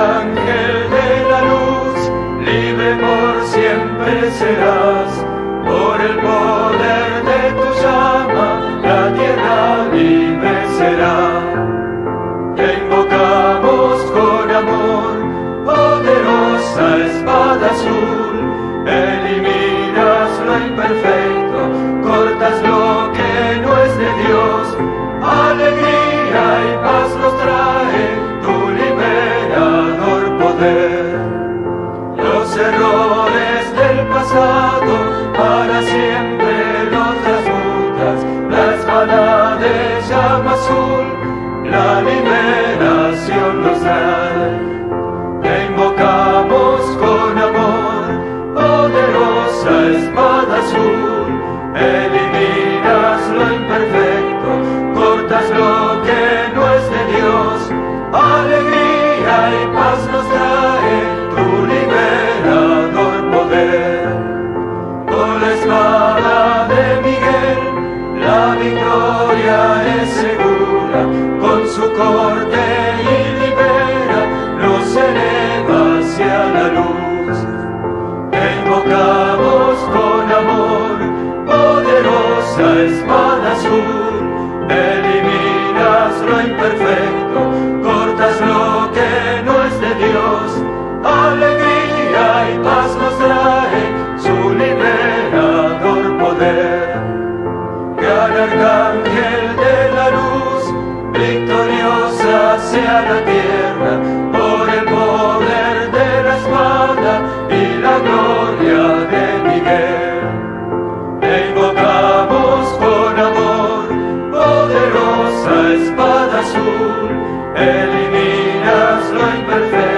arcángel de la luz, libre por siempre serás. Por el poder de tu llama, la tierra libre será. Te invocamos con amor, poderosa espada azul. Eliminas lo imperfecto, cortas lo que no es de Dios. Alegría y paz nos trae tu liberador poder. Los errores del pasado para siempre los transmutas. La espada de llama azul, la liberación nos trae. Te invocamos con amor, poderosa espada azul. Eliminas lo imperfecto, cortas lo que no es de Dios. Alegría y paz nos trae tu liberador poder. Con la espada de Miguel, la victoria es segura. Con su corte y libera, nos eleva hacia la luz. Te invocamos con amor, poderosa espada azul. Eliminas lo imperfecto, cortas lo que no es de Dios. Alegría y paz nos trae su liberador poder. Gran arcángel de la luz, victoriosa sea la tierra, por el poder de la espada y la gloria de Miguel. Te invocamos con amor, poderosa espada azul. Eliminas lo imperfecto,